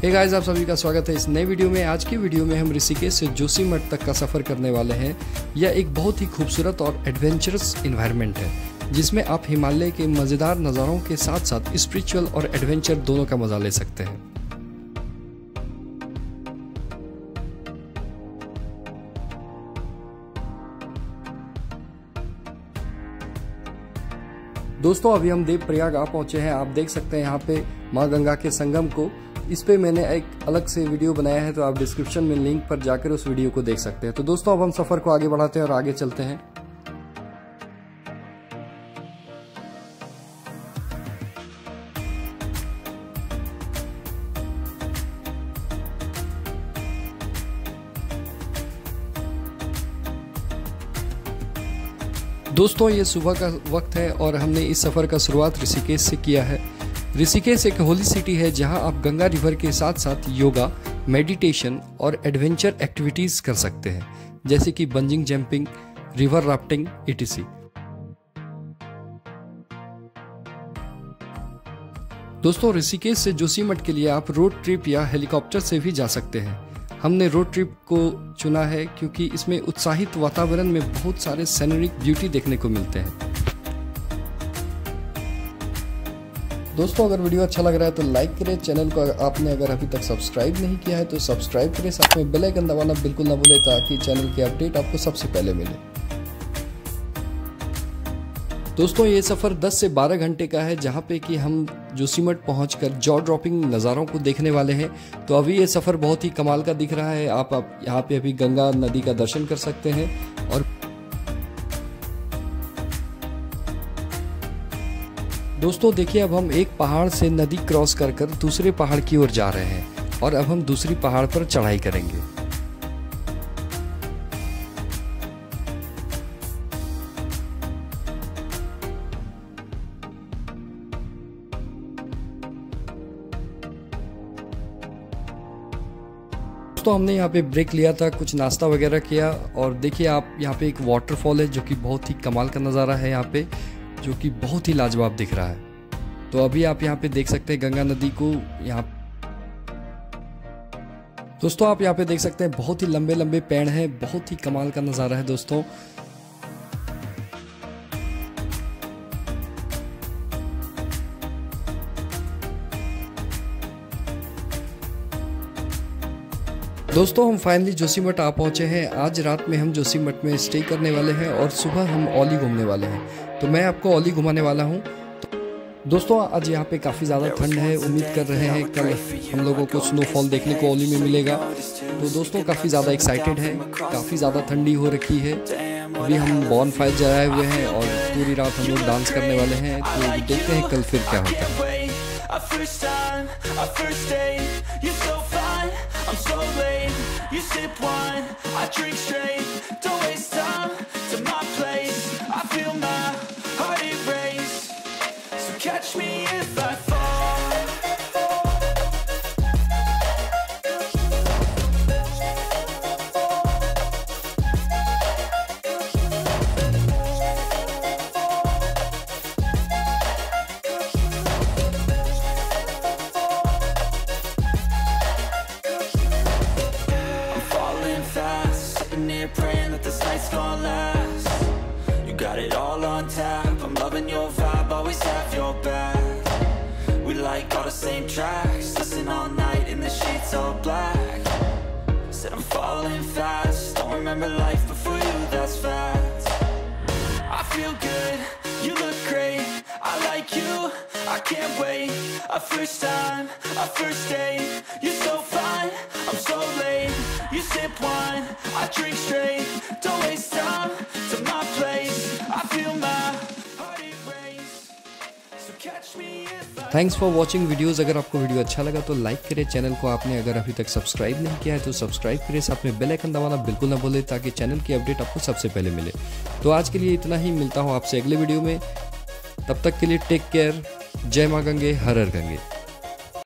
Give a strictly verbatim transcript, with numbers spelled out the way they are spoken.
Hey guys, आप सभी का स्वागत है इस नए वीडियो में। आज की वीडियो में हम ऋषिकेश से जोशीमठ तक का सफ़र करने वाले हैं। यह एक बहुत ही खूबसूरत और एडवेंचरस इन्वायरमेंट है जिसमें आप हिमालय के मज़ेदार नज़ारों के साथ साथ स्पिरिचुअल और एडवेंचर दोनों का मज़ा ले सकते हैं। दोस्तों, अभी हम देवप्रयाग आ पहुंचे हैं। आप देख सकते हैं यहाँ पे माँ गंगा के संगम को। इस पे मैंने एक अलग से वीडियो बनाया है, तो आप डिस्क्रिप्शन में लिंक पर जाकर उस वीडियो को देख सकते हैं। तो दोस्तों, अब हम सफ़र को आगे बढ़ाते हैं और आगे चलते हैं। दोस्तों, ये सुबह का वक्त है और हमने इस सफ़र का शुरुआत ऋषिकेश से किया है। ऋषिकेश एक होली सिटी है जहां आप गंगा रिवर के साथ साथ योगा, मेडिटेशन और एडवेंचर एक्टिविटीज़ कर सकते हैं, जैसे कि bungee jumping, river rafting etc. दोस्तों, ऋषिकेश से जोशीमठ के लिए आप रोड ट्रिप या हेलीकॉप्टर से भी जा सकते हैं। हमने रोड ट्रिप को चुना है क्योंकि इसमें उत्साहित वातावरण में बहुत सारे सीनरिक ब्यूटी देखने को मिलते हैं। दोस्तों, अगर वीडियो अच्छा लग रहा है तो लाइक करें। चैनल को आपने अगर अभी तक सब्सक्राइब नहीं किया है तो सब्सक्राइब करें। साथ में बेल आइकन दबाना बिल्कुल ना भूलें ताकि चैनल के अपडेट आपको सबसे पहले मिले। दोस्तों, ये सफ़र दस से बारह घंटे का है, जहाँ पे कि हम जोशीमठ पहुंचकर जॉ ड्रॉपिंग नज़ारों को देखने वाले हैं। तो अभी ये सफ़र बहुत ही कमाल का दिख रहा है। आप, आप यहाँ पे अभी गंगा नदी का दर्शन कर सकते हैं। और दोस्तों देखिए, अब हम एक पहाड़ से नदी क्रॉस कर कर दूसरे पहाड़ की ओर जा रहे हैं और अब हम दूसरी पहाड़ पर चढ़ाई करेंगे। दोस्तों, हमने यहाँ पे ब्रेक लिया था, कुछ नाश्ता वगैरह किया और देखिए आप, यहाँ पे एक वाटरफॉल है जो कि बहुत ही कमाल का नज़ारा है यहाँ पे, जो कि बहुत ही लाजवाब दिख रहा है। तो अभी आप यहाँ पे देख सकते हैं गंगा नदी को। यहाँ दोस्तों, आप यहाँ पे देख सकते हैं बहुत ही लंबे लंबे पेड़ हैं, बहुत ही कमाल का नज़ारा है दोस्तों। दोस्तों, हम फाइनली जोशीमठ आ पहुंचे हैं। आज रात में हम जोशीमठ में स्टे करने वाले हैं और सुबह हम औली घूमने वाले हैं। तो मैं आपको औली घुमाने वाला हूं। तो दोस्तों, आज यहाँ पे काफ़ी ज़्यादा ठंड है। उम्मीद कर रहे हैं कल हम लोगों को स्नोफॉल देखने को औली में मिलेगा। तो दोस्तों, काफ़ी ज़्यादा एक्साइटेड है। काफ़ी ज़्यादा ठंडी हो रखी है। अभी हम बॉन फायर जलाए हुए हैं और पूरी रात हम लोग डांस करने वाले हैं। तो देखते हैं कल फिर क्या होता है। Our first time, our first date. You're so fine, I'm so late. You sip wine, I drink straight. Don't waste time to my place. I feel my heart erase. So catch me if I fall. Praying that this night's gonna last. You got it all on tap. I'm loving your vibe, always have your back. We like all the same tracks. Listen all night in the sheets all black. Said I'm falling fast. Don't remember life before you, that's fact. I feel good, you look great. I like you, I can't wait. A first time, a first date. You're so fine, I'm so late. You sip wine, I drink straight. Don't waste time to my place. I feel my heart erase. So catch me if I thanks for watching videos. अगर आपको video अच्छा लगा तो like करें। Channel को आपने अगर अभी तक सब्सक्राइब नहीं किया है तो सब्सक्राइब करें। साथ में बेल आइकन दबाना बिल्कुल ना भूलें ताकि चैनल की अपडेट आपको सबसे पहले मिले। तो आज के लिए इतना ही। मिलता हूँ आपसे अगले वीडियो में। तब तक के लिए टेक केयर। जय माँ गंगे, हर हर गंगे।